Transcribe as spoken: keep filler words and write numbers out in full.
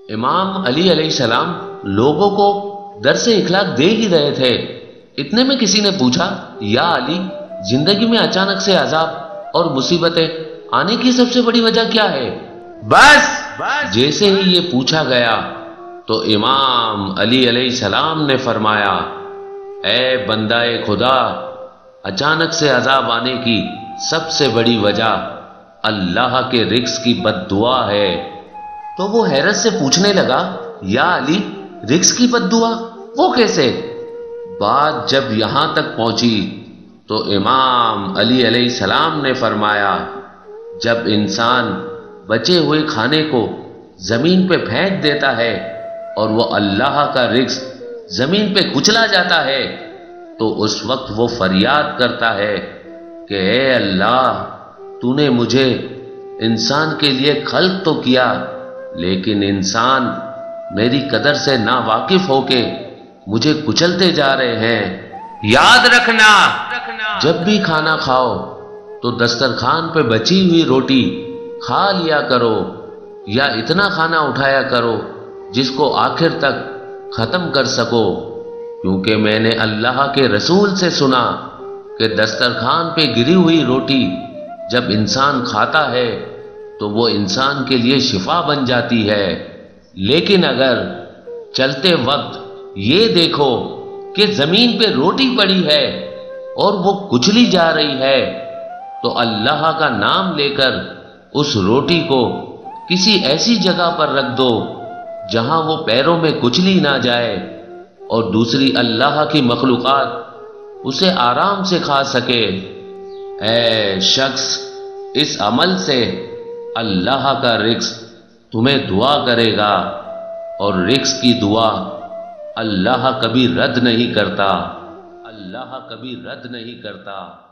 امام علی علیہ السلام لوگوں کو درس اخلاق دے ہی رہے تھے، اتنے میں کسی نے پوچھا، یا علی، زندگی میں اچانک سے عذاب اور مصیبتیں آنے کی سب سے بڑی وجہ کیا ہے؟ بس جیسے ہی یہ پوچھا گیا تو امام علی علیہ السلام نے فرمایا، اے بندہ خدا، اچانک سے عذاب آنے کی سب سے بڑی وجہ اللہ کے رزق کی بد دعا ہے۔ تو وہ حیرت سے پوچھنے لگا، یا علی، رزق کی بد دعا وہ کیسے؟ بات جب یہاں تک پہنچی تو امام علی علیہ السلام نے فرمایا، جب انسان بچے ہوئے کھانے کو زمین پہ پھینک دیتا ہے اور وہ اللہ کا رزق زمین پہ کچلا جاتا ہے تو اس وقت وہ فریاد کرتا ہے کہ اے اللہ، تو نے مجھے انسان کے لیے خلق تو کیا، لیکن انسان میری قدر سے نا واقف ہو کے مجھے کچلتے جا رہے ہیں۔ یاد رکھنا، جب بھی کھانا کھاؤ تو دسترخوان پہ بچی ہوئی روٹی کھا لیا کرو، یا اتنا کھانا اٹھایا کرو جس کو آخر تک ختم کر سکو، کیونکہ میں نے اللہ کے رسول سے سنا کہ دسترخوان پہ گری ہوئی روٹی جب انسان کھاتا ہے تو وہ انسان کے لیے شفا بن جاتی ہے، لیکن اگر چلتے وقت یہ دیکھو کہ زمین پہ روٹی پڑی ہے اور وہ کچلی جا رہی ہے تو اللہ کا نام لے کر اس روٹی کو کسی ایسی جگہ پر رکھ دو جہاں وہ پیروں میں کچلی نہ جائے اور دوسری اللہ کی مخلوقات اسے آرام سے کھا سکے۔ اے شخص، اس عمل سے اللہ کا رزق تمہیں دعا کرے گا، اور رزق کی دعا اللہ کبھی رد نہیں کرتا، اللہ کبھی رد نہیں کرتا۔